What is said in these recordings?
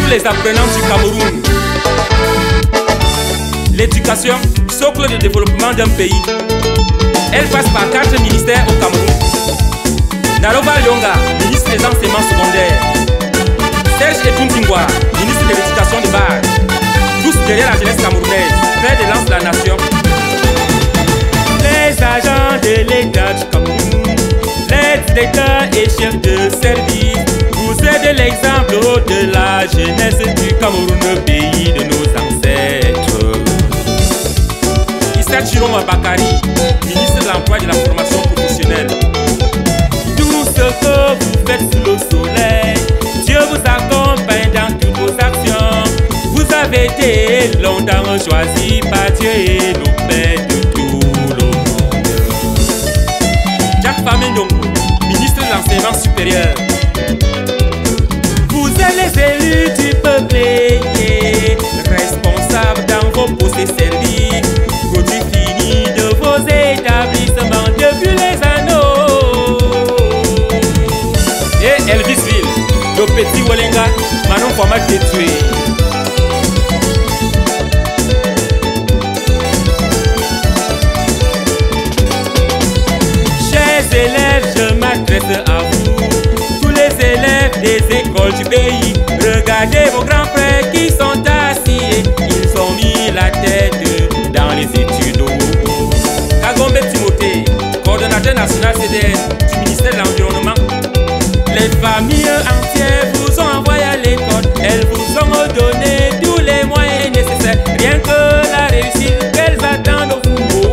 les apprenants du Cameroun. L'éducation, socle de développement d'un pays. Elle passe par 4 ministères au Cameroun. Naroba Lyonga, ministre des enseignements secondaires. Serge Etuntingwa, ministre de l'éducation de base. Tous derrière la jeunesse camerounaise, père de lance la nation. Les agents de l'État du Cameroun, l'aide d'État et chefs de service, vous êtes l'exemple de la jeunesse du Cameroun, pays de nos ancêtres. Issa Chiroma Bakari, ministre de l'Emploi et de la Formation professionnelle. Tout ce que vous faites sous le soleil, Dieu vous accompagne dans toutes vos actions. Vous avez été longtemps choisi par Dieu et nos pères de tout le monde. Jacques Famendongo, ministre de l'Enseignement supérieur. Vous êtes les élus du peuple, responsables dans vos postes et services, produits finis de vos établissements depuis les anneaux. Et Elvisville, le petit Walenga, Manon Kwama détruit. Chers élèves, je m'adresse à vous, tous les élèves des écoles du pays. Regardez vos grands frères qui sont assis, ils ont mis la tête dans les études. Kagombe Timothée, coordonnateur national CDN du ministère de l'Environnement. Les familles entières vous ont envoyé à l'école, elles vous ont donné tous les moyens nécessaires, rien que la réussite qu'elles attendent au vous.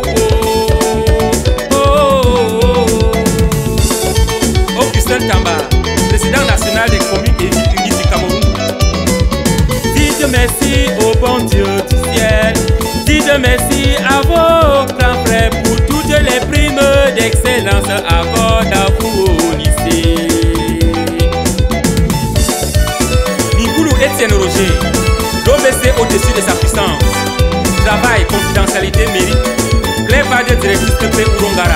Augustin Tamba, président national des communes et villes unies du Cameroun. Dites merci au bon Dieu du ciel, dites merci à vos grands frères pour toutes les primes d'excellence accordées à vous au lycée. Etienne Roger, l'OBC au-dessus de sa puissance. Travail, confidentialité, mérite. Claire Vadé, directrice de Ourongara.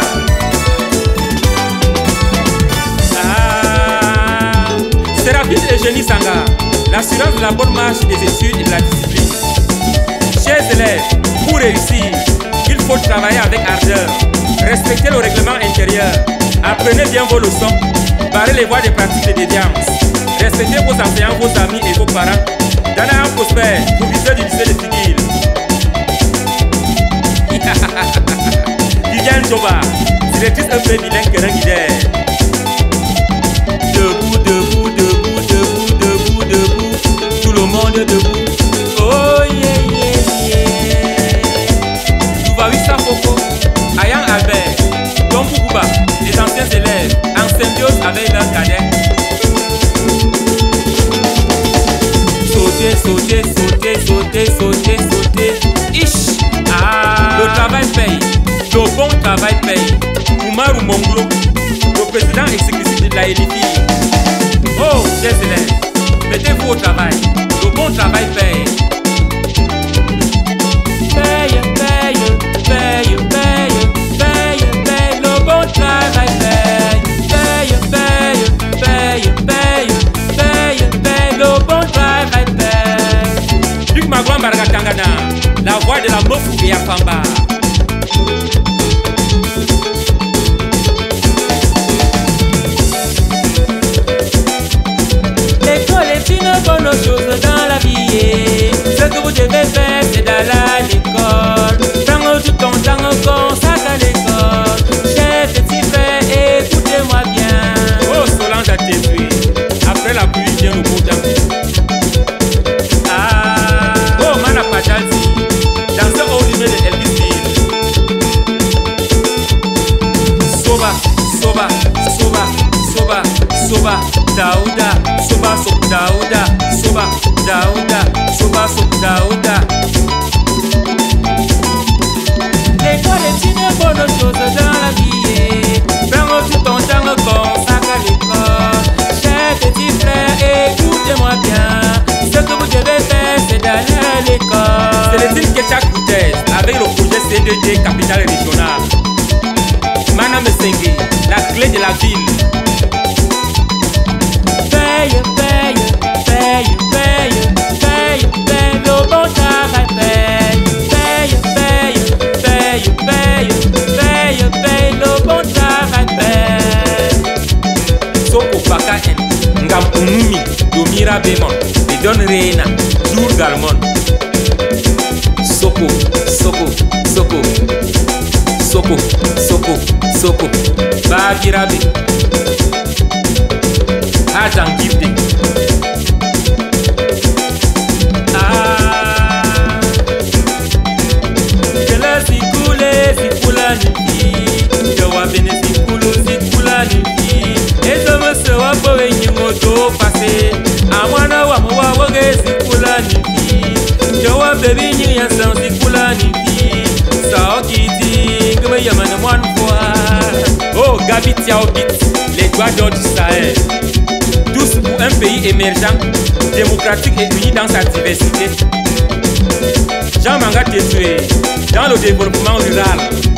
Séraphine Eugénie Sanga, l'assurance de la bonne marche des études et de la discipline. Chers élèves, pour réussir, il faut travailler avec ardeur, respecter le règlement intérieur, apprenez bien vos leçons, barrez les voies des pratiques de déviance. Respectez vos enseignants, vos amis et vos parents. Dana Prosper, proviseur du lycée de Tigil. Viviane Joba, directrice un peu bilingue Kerenguider. Debout, debout, debout, debout, debout, debout. Tout le monde debout. Oh yeah, yeah, yeah. Touvaouissa Foko, Ayan Albert, Don Boubouba, les anciens élèves, en symbiose avec leurs cadets. Sauter, sauter, sauter, sauter, sauter. Ish. Ah. Le travail paye. Le bon travail paye. Oumarou Monglo, le président exécutif de la LFI. Oh, chers élèves, mettez-vous au travail. Le bon travail paye. Paye, paye, paye, paye, paye, paye. Le bon travail paye. Paye, paye, paye, paye, paye, paye. Le bon travail paye. Magwan Bargatangana, la voix de la Mofou et Afamba. L'école est une bonne chose dans la vie. Ce que vous devez faire, c'est d'aller à l'école. Tant tout ton temps consacre à l'école. Chers petits frères, écoutez-moi bien. Oh, Solange a détruit. Après la pluie vient le beau temps. Danseur au niveau de Elvisville. Soba, soba, soba, soba, soba, Daouda, soba, soba, Daouda, soba, Daouda, soba, soba, Daouda. L'école est une bonne chose dans la vie. Prends tout ton temps consacre à l'école. Chers petits frères, écoutez-moi bien. Ce que vous devez faire, c'est d'aller à l'école. Célestine Ketchak Koutez, avec le projet C2D Capitale Régionale. Manam Sengue, la clé de la ville. Paye, paye, paye, paye. Soko Baka en Ngam Unumi Domira Bemon Edon Reina Jour Galmon Soko Soko Soko Soko Soko Soko Babirabe Ajang Gifte Sikula niki Jawa bene sikula niki Ezo mse wapo wenye moto pase Amwana wa mwa wage sikula niki Jawa baby nyi yansan sikula niki Sao kiti Ngwe yamane mwan fwa Oh Gabi Tiao Bit Les doigts d'or du Sahel Tous pour un pays émergent Démocratique et uni dans sa diversité Jean Manga Tétoué dans le développement rural.